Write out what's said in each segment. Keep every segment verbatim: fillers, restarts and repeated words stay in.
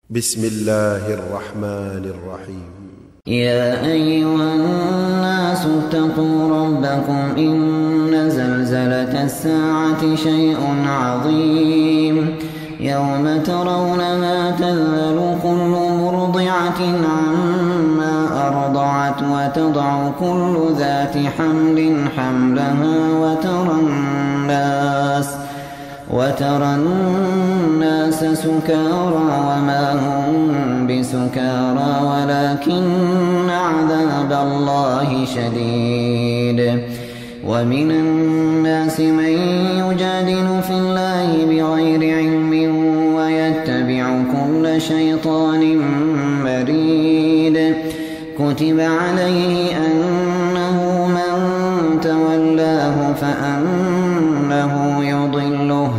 بسم الله الرحمن الرحيم. يا أيها الناس اتقوا ربكم إن زلزلة الساعة شيء عظيم يوم ترونها تذهل كل مرضعة عما أرضعت وتضع كل ذات حمل حملها وترى الناس وترى الناس سكارى وما هم بسكارى ولكن عذاب الله شديد. ومن الناس من يجادل في الله بغير علم ويتبع كل شيطان مريد. كتب عليه أنه من تولاه فأنه يضله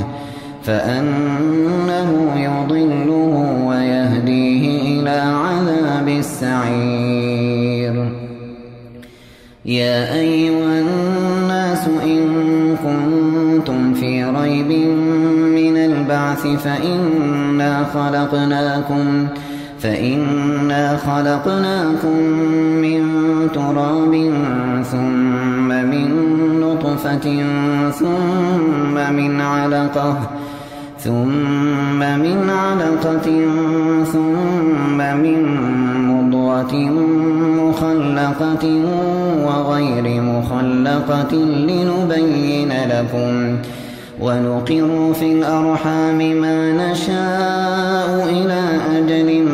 فأنه يضله ويهديه إلى عذاب السعير. يا أيها الناس إن كنتم في ريب من البعث فإنا خلقناكم فإنا خلقناكم من تراب ثم من نطفة ثم من علقة ثم من علقة ثم من مضغة مخلقة وغير مخلقة لنبين لكم ونقر في الأرحام ما نشاء إلى أجل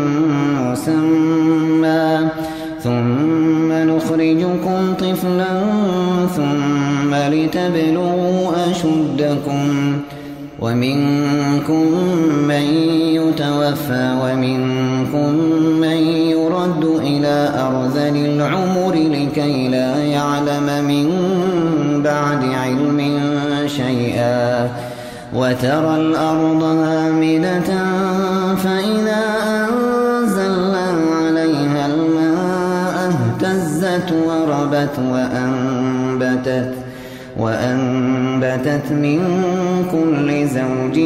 مسمى ثم نخرجكم طفلا ثم لتبلغوا أشدكم ومنكم من يتوفى ومنكم من يرد إلى أرذل العمر لكي لا يعلم من بعد علم شيئا. وترى الأرض هامدة فإذا أنزلنا عليها الماء اهتزت وربت وأنبتت وأنبتت من كل زوج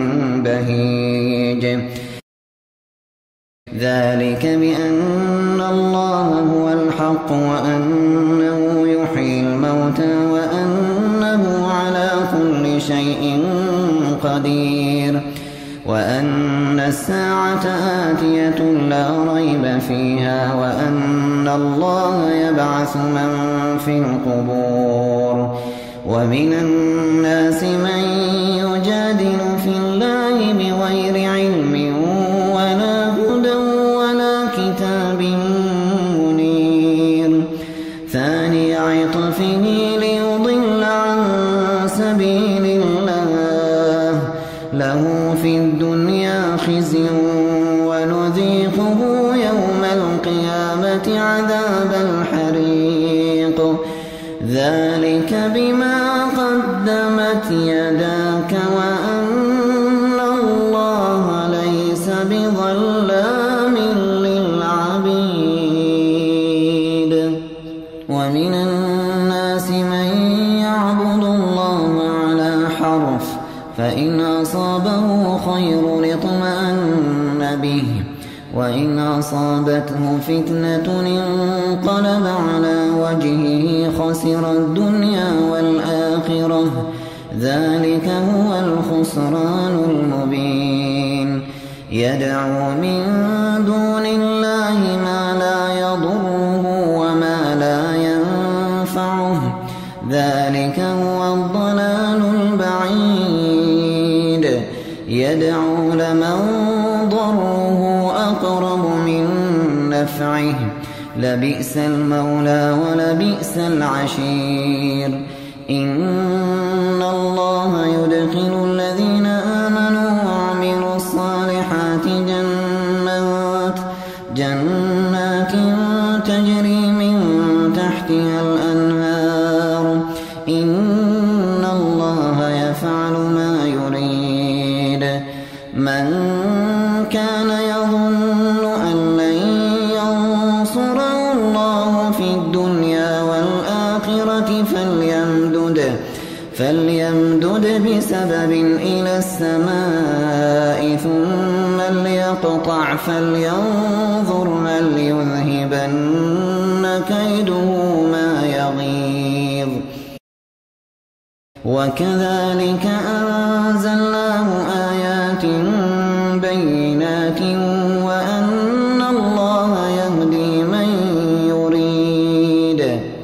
بهيج. ذلك بأن الله هو الحق وأنه يحيي الموتى وأنه على كل شيء قدير وأن الساعة آتية لا ريب فيها وأن الله يبعث من في القبور. ومن الناس من يجادل في الله بغير علم ولا هدى ولا كتاب منير. ثاني عطفه ليضل عن سبيل الله له في الدنيا خزي ونذيقه يوم القيامة عذاب الحريق. ذلك بما قدمت يداك وأن الله ليس بظلام للعبيد. ومن الناس من يعبد الله على حرف فإن أصابه خير اطمأن به وإن أصابته فتنة انقلب على وجهه خسر الدنيا والآخرة. ذلك هو الخسران المبين. يدعو من دون الله ما لا يضره وما لا ينفعه. ذلك هو الضلال البعيد. يدعو لمن ضره أقرب من نفعه لبئس المولى ولبئس العشير. إن الله يدخل الذين آمنوا وعملوا الصالحات جنات جنات تجري من تحتها الأنهار. إن الله يفعل ما يريد. من كان يظن أن لن ينصره الله في الدنيا والآخرة فليمدد فليمدد بسبب إلى السماء ثم ليقل يقطع فلينظر هل يذهبن كيده ما يغيظ وكذلك أنزلناه آيات بينات وأن الله يهدي من يريد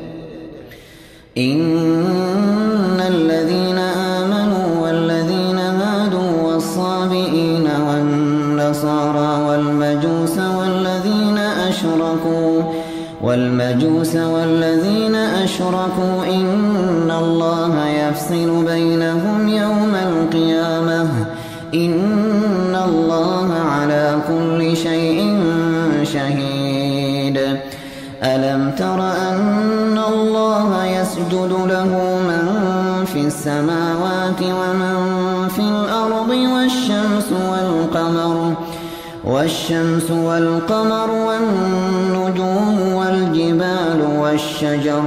إن الذين آمنوا والذين هادوا والصابئين والنصارى والمجوس والذين أشركوا والمجوس والذين أشركوا إن الله يفصل بينهم يوم القيامة إن الله على كل شيء شهيد ألم تر أن الله يسجد له من في السماوات ومن في الأرض والشمس والقمر والشمس والقمر والنجوم والجبال والشجر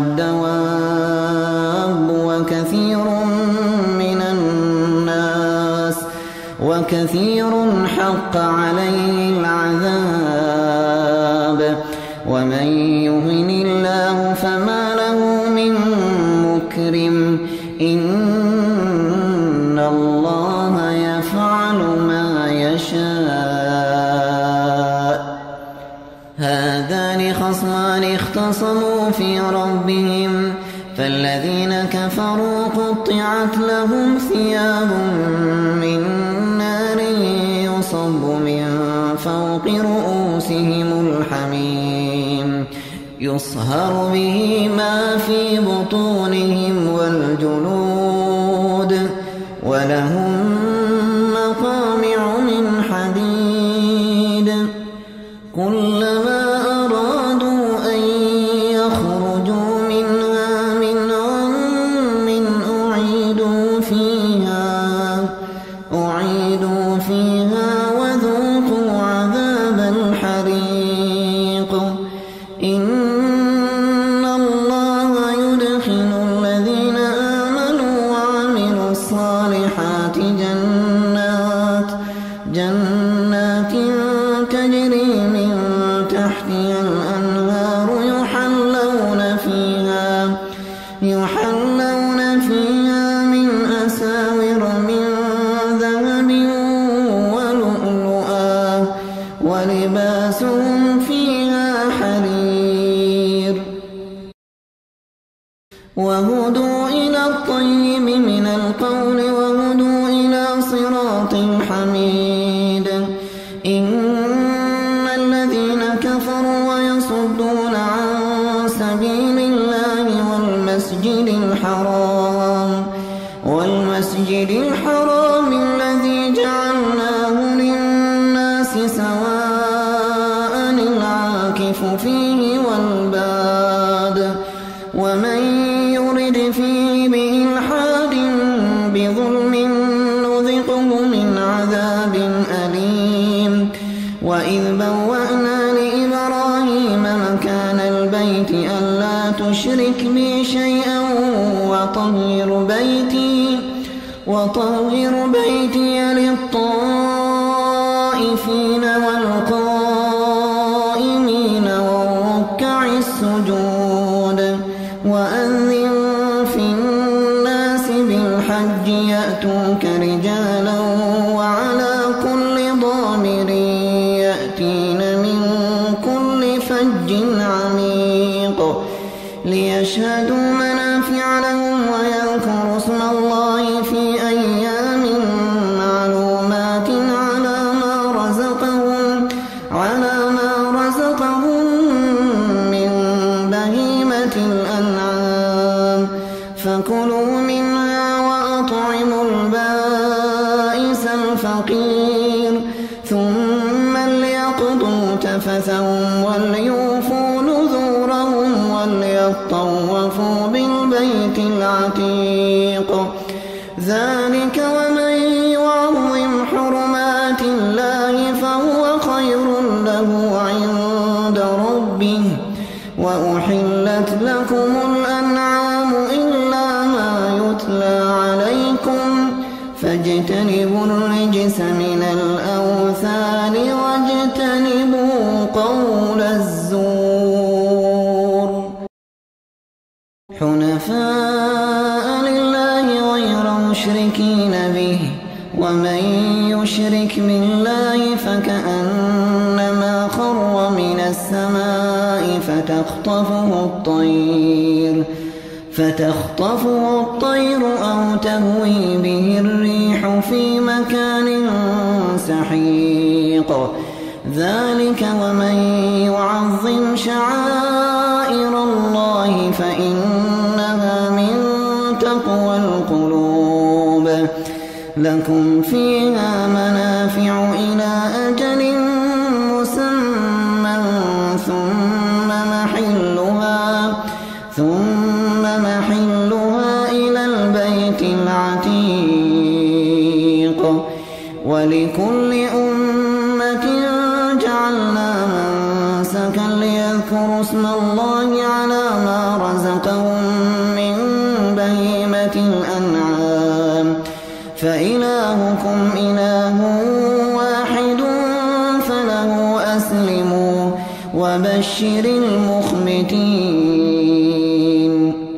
والدواب وكثير من الناس وكثير حق عليه العذاب ومن يهن الله فما له من مكرم إن الله يفعل ما يشاء هذان خصمان اختصموا في ربهم فالذين كفروا قطعت لهم ثياب من نار يصب من فوق رؤوسهم الحميم يصهر به ما في بطونهم والجلود ولهم مقامع من حديد كلما أرادوا أن يخرجوا منها من غم أعيدوا فيها أعيدوا فيها وذوقوا عذاب الحريق إن الله يدخل الذين آمنوا وعملوا الصالحات جنات جنات تجري من تحتها الأنهار يحلون فيها يحلون فيها من أساور من ذهب ولؤلؤا ولباسهم فيها حرير وهدوا إلى الطيب من القول وهدوا إلى صراط الحميد إن الذين كفروا ويصدون عن سبيل الله والمسجد الحرام والمسجد الحرام الذي جعلناه للناس سواء العاكف فيه والباد ومن يرد فيه بإلحاد بظلم نذقه من عذاب أليم وإذ بوأنا لإبراهيم مكان البيت ألا تشرك بي شيئا وطهر بيتي وطهر بيتي للطائفين والقائمين والركع السجود وأذن في الناس بالحج يأتوك رجالا وعلى كل ضامر يأتين من كل فج عميق ليشهدوا منافع لهم ويذكروا اسم الله في أيام معلومات على ما رزقهم على ما رزقهم من بهيمة الأنعام فكلوا منها وأطعموا البائس الفقير ثم ليقضوا تفثهم وليوفوا نذورهم وليطوفوا بالبيت العتيق ذلك ومن يعظم حرمات الله فهو خير له عند ربه وأحلت لكم الأنعام إلا ما يتلى عليكم فاجتنبوا الرجس من الأوثان واجتنبوا قول الزور حنفاء لله غير مشركين به ومن يشرك بالله فكأنما خر من السماء فتخطفه الطير فتخطفه الطير أو تهوي به الريح في مكان سحيق ذلك ومن يعظم شعائر الله فإنها من تقوى القلوب لكم فيها منافع إلى أجل مسمى ثم محلها ثم محلها إلى البيت العتيق ولكل أمة جعلنا منسكا ليذكروا اسم الله على ما رزقهم من بهيمة الأنعام فإلهكم إله واحد فله أسلموا وبشر المخبتين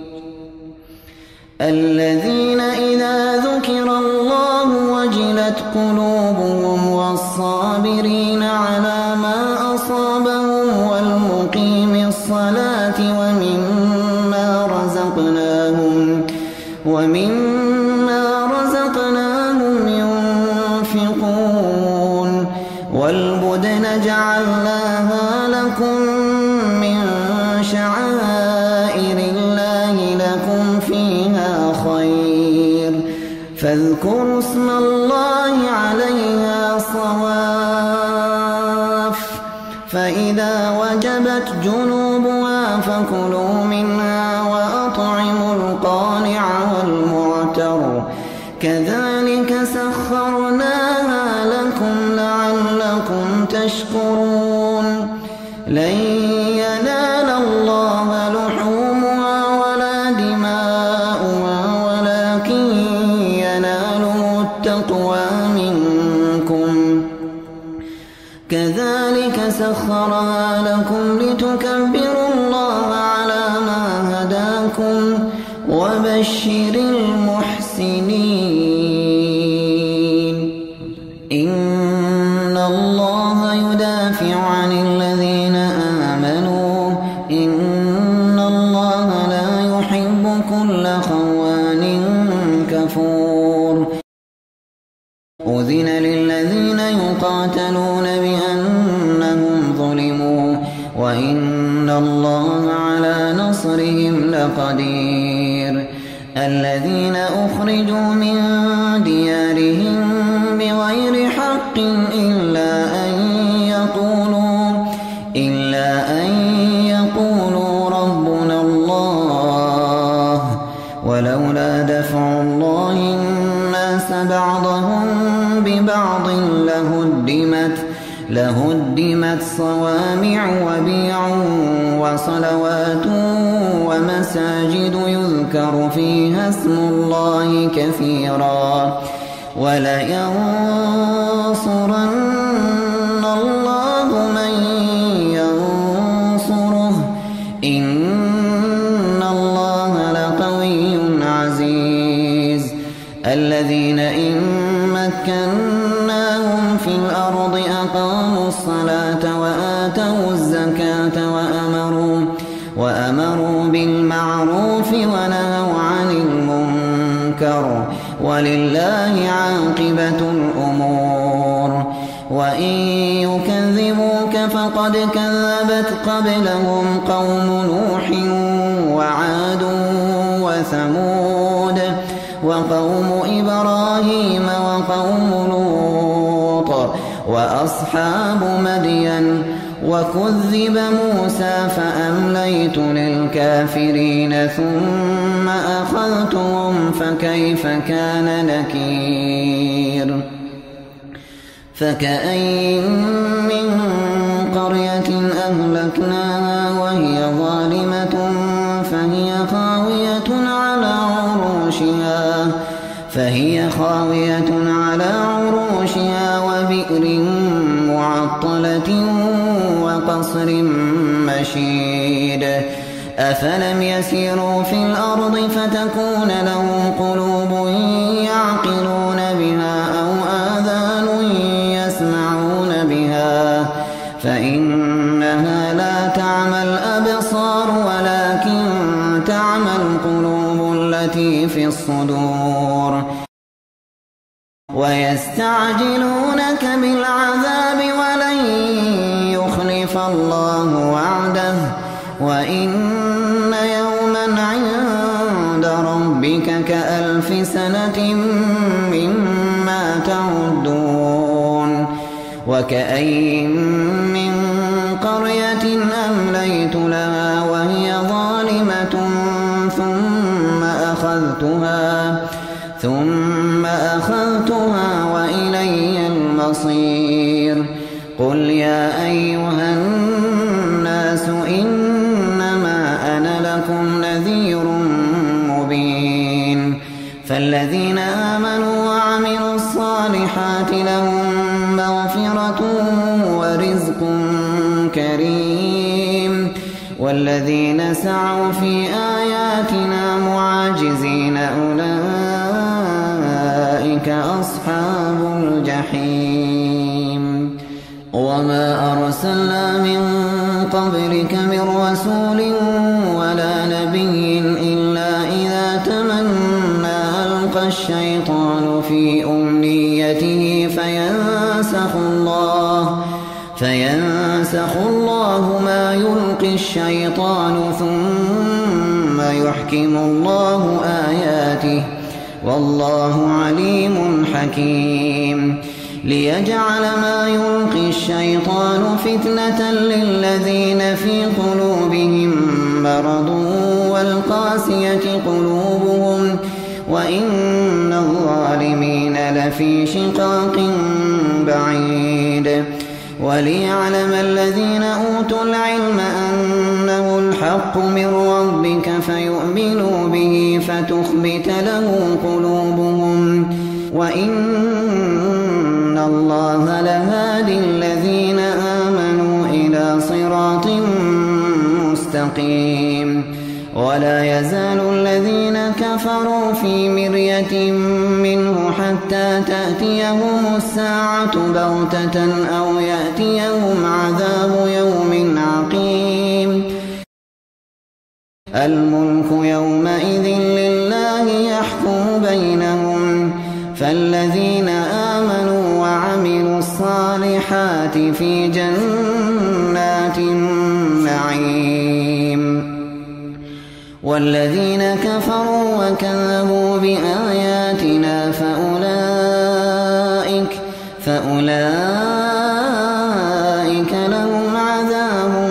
الذين إذا ذكر الله وجلت قلوبهم والصابرين على ما أصابهم والمقيم الصلاة ومما رزقناهم ومما رزقناهم ينفقون والبدن جعلناها لكم من شعائر الله لكم فيها خير فاذكروا اسم الله عليها صواف فإذا وجبت جنوبها فكلوا منها وأطعموا القانع والمعتر كذلك سخرناها لكم لعلكم تشكرون لن ينال الله لحومها ولا دماؤها ولكن يناله التقوى منكم كذلك سخرها لكم لتكبروا الله على ما هداكم وبشر المحسنين إن الله يدافع عن الذين آمنوا إن الله لا يحب كل خوان كفور أذن للذين يقاتلون بأنهم ظلموا وإن الله على نصرهم لقدير الذين أخرجوا من ديارهم بغير حق إلا أن يقولوا إلا أن يقولوا ربنا الله ولولا دفع الله الناس بعضهم ببعض لهدمت لهدمت صوامع وبيع وصلوات ومساجد يذكر فيها اسم الله كثيرا ولينصرن الله من ينصره إن الله لقوي عزيز الذين إن مكناهم في الأرض أقاموا الصلاة وآتوا الزكاة وأمروا وأمروا بالمعروف ونهوا عن المنكر ولله عاقبة الأمور وإن يكذبوك فقد كذبت قبلهم قوم نوح وعاد وثمود وقوم إبراهيم وقوم لوط وأصحاب مدين وكذب موسى فأمليت للكافرين ثم أخذتهم فكيف كان نكير فكأين من قرية أهلكناها وهي ظالمة فهي خاوية على عروشها فهي خاوية على عروشها وبئر معطلة مخلة وقصر مشيد أفلم يسيروا في الأرض فتكون لهم قلوب يعقلون بها أو آذان يسمعون بها فإنها لا تعمى الأبصار ولكن تعمى القلوب التي في الصدور ويستعجلونك بالعذاب ولن يخلف الله وعده وإن يوما عند ربك كألف سنة مما تعدون وكأين من قرية أمليت لها وهي ظالمة ثم أخذتها ثم أخذتها وإلي المصير قل يا أيها الناس إنما أنا لكم نذير مبين فالذين آمنوا وعملوا الصالحات لهم مغفرة ورزق كريم والذين سعوا في آياتنا معاجزين أولئك أصحاب الجحيم وما أرسلنا من قبلك من رسول ولا نبي إلا إذا تمنى ألقى الشيطان في أمنيته فينسخ الله فينسخ الله ما يلقي الشيطان ثم يحكم الله آياته والله عليم حكيم ليجعل ما يلقي الشيطان فتنة للذين في قلوبهم مرض والقاسية قلوبهم وإن الظالمين لفي شقاق بعيد وليعلم الذين أوتوا العلم أنه الحق من ربك فيؤمنوا به فتخبت له قلوبهم وإن الله لهادي الذين آمنوا إلى صراط مستقيم ولا يزال الذين كفروا في مرية منه حتى تأتيهم الساعة بغتة أو يأتيهم عذاب يوم عقيم الملك يومئذ لله يحكم بينهم فالذين آمنوا وعملوا الصالحات في جنات النعيم والذين كفروا وكذبوا بآياتنا فأولئك فأولئك لهم عذاب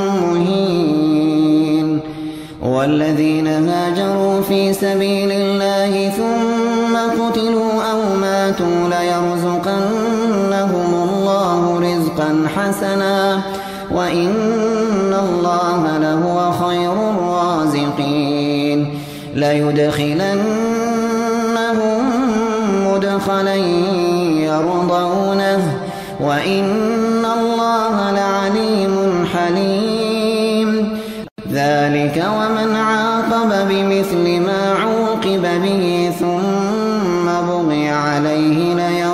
مهين والذين هاجروا في سبيل الله ثم قتلوا أو ماتوا ليرزقنهم الله رزقا حسنا وإن الله لهو خير الرازقين ليدخلنهم مدخلا يرضونه وإن الله لعليم حليم ذلك ومن عاقب بمثل ما عوقب به ثم بغي عليه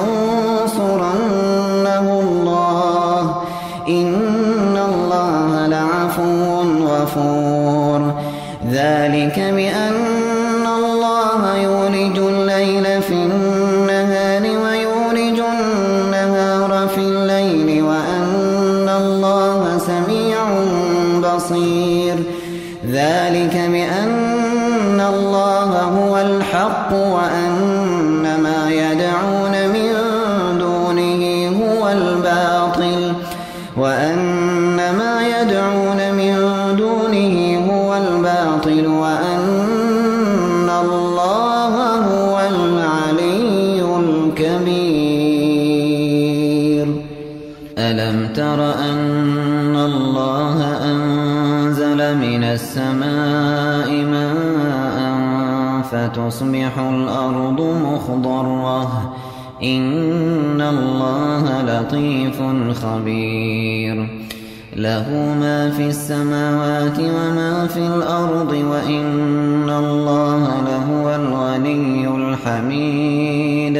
لينصرنه الله إن الله لعفو غفور ذلك بأن الله يولج الليل في النهار ويولج النهار في الليل وأن الله سميع بصير ذلك بأن الله هو الحق وأن ما يدعون من دونه هو الباطل وأن ما يدعون من دونه هو الباطل وأن الله هو العلي الكبير ألم تر أن الله أنزل من السماء ماء فتصبح الأرض مخضرة إن الله لطيف خبير له ما في السماوات وما في الأرض وإن الله لهو الغني الحميد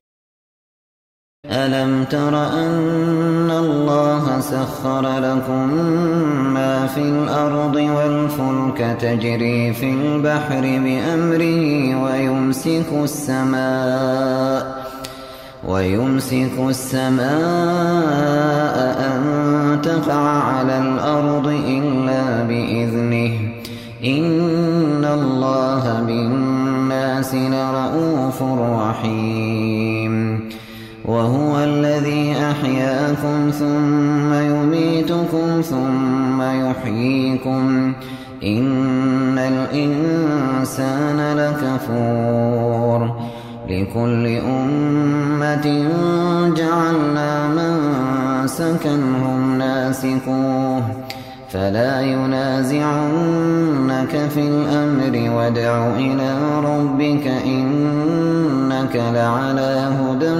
ألم تر أن الله سخر لكم ما في الأرض والفلك تجري في البحر بأمره ويمسك السماء ويمسك السماء أن تقع على الأرض إلا بإذنه إن الله بالناس لرءوف رحيم وهو الذي أحياكم ثم يميتكم ثم يحييكم إن الإنسان لكفور لكل أمة جعلنا منسكا هم ناسكوه فلا ينازعنك في الأمر وادع إلى ربك إنك لعلى هدى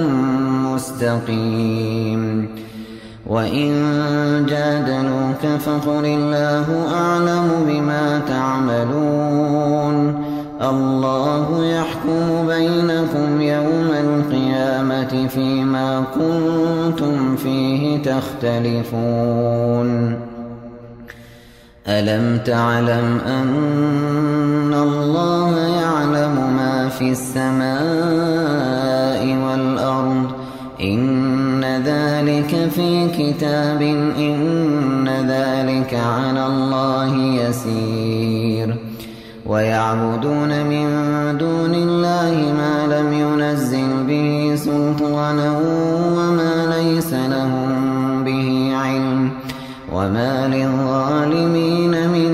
مستقيم وإن جادلوك فقل الله أعلم بما تعملون الله يحكم بينكم يوم القيامة فيما كنتم فيه تختلفون ألم تعلم أن الله يعلم ما في السماء والأرض إن ذلك في كتاب إن ذلك على الله يسير ويعبدون من دون الله ما لم ينزل به سلطانا وما ليس لهم به علم وما للظالمين من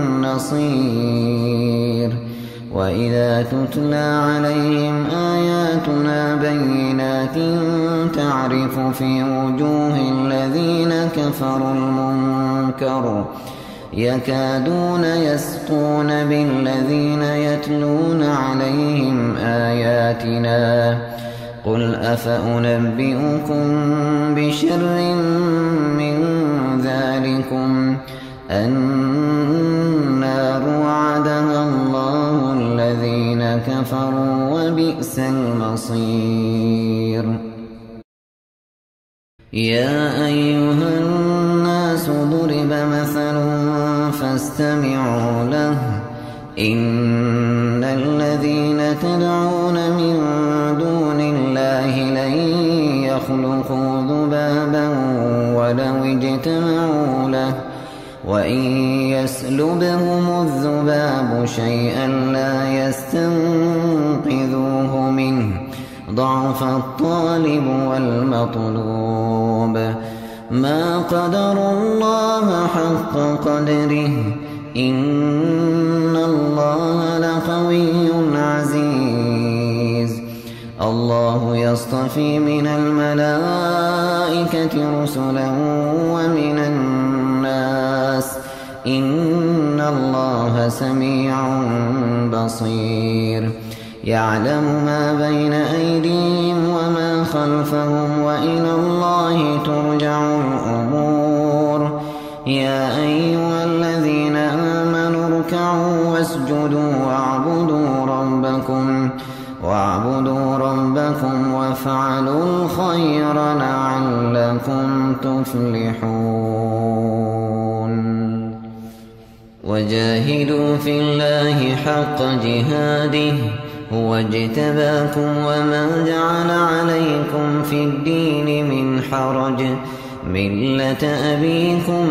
نصير وإذا تتلى عليهم آياتنا بينات تعرف في وجوه الذين كفروا المنكر يكادون يسطون بالذين يتلون عليهم آياتنا قل أفأنبئكم بشر من ذلكم النار وعدها الله الذين كفروا وبئس المصير يا أيها الناس ضرب مثل فاستمعوا له إن الذين تدعون من دون الله لن يخلقوا ذبابا ولو اجتمعوا له وإن يسلبهم الذباب شيئا لا يستنقذوه منه ضعف الطالب والمطلوب ما قدروا الله حق قدره إن الله لقوي عزيز الله يصطفي من الملائكة رسلا ومن الناس إن الله سميع بصير يعلم ما بين أيديهم وما خلفهم وإلى الله ترجع الأمور يا أيها الذين آمنوا اركعوا واسجدوا واعبدوا ربكم واعبدوا ربكم وافعلوا الخير لعلكم تفلحون وجاهدوا في الله حق جهاده هو اجتباكم وما جعل عليكم في الدين من حرج ملة أبيكم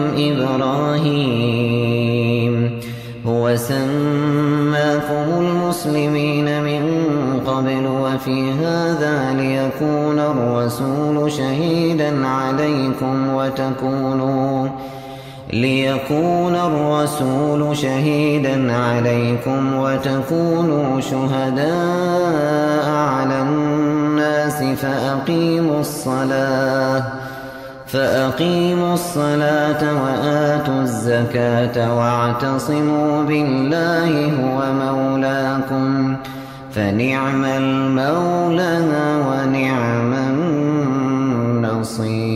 إبراهيم هو سماكم المسلمين من قبل وفي هذا ليكون الرسول شهيدا عليكم وتكونوا ليكون الرسول شهيدا عليكم وتكونوا شهداء على الناس فأقيموا الصلاة فأقيموا الصلاة وآتوا الزكاة واعتصموا بالله هو مولاكم فنعم المولى ونعم النصير.